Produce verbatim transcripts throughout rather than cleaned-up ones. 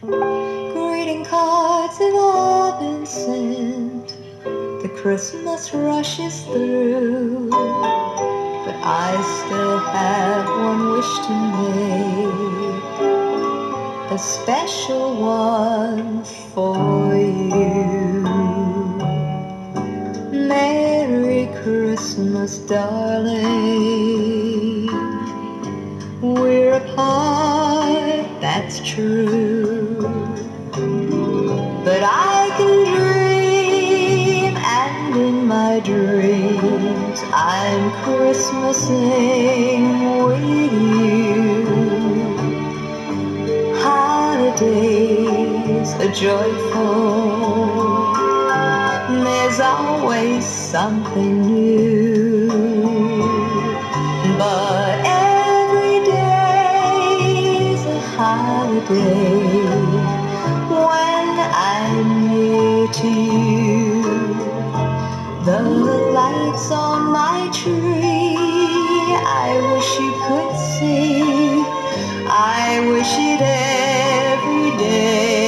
Greeting cards have all been sent, the Christmas rush is through, but I still have one wish to make, a special one for you. Merry Christmas, darling. We're apart, that's true, but I can dream, and in my dreams I'm Christmasing with you. Holidays are joyful, there's always something new, but every day's a holiday when I'm near to you. The lights on my tree, I wish you could see, I wish it every day.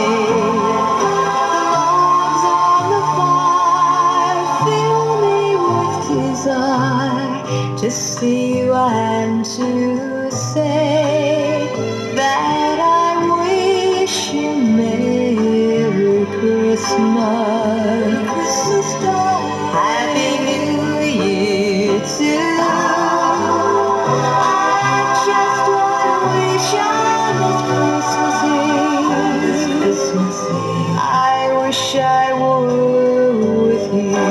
To see you and to say that I wish you Merry Christmas, Christmas darling. Happy New Year too. I just wanna wish on this Christmas Eve, this Christmas Eve, I wish I were with you.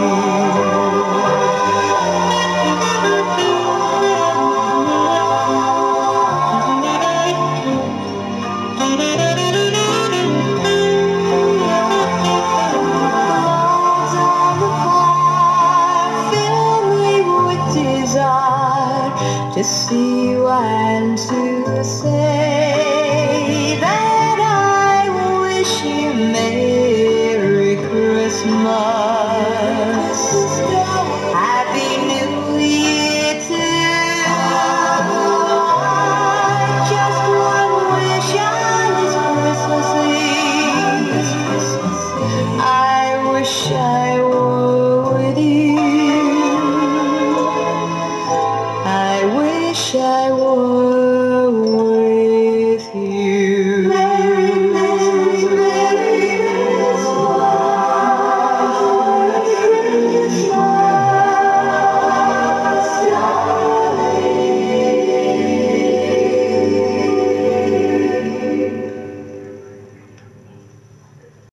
To see you and to say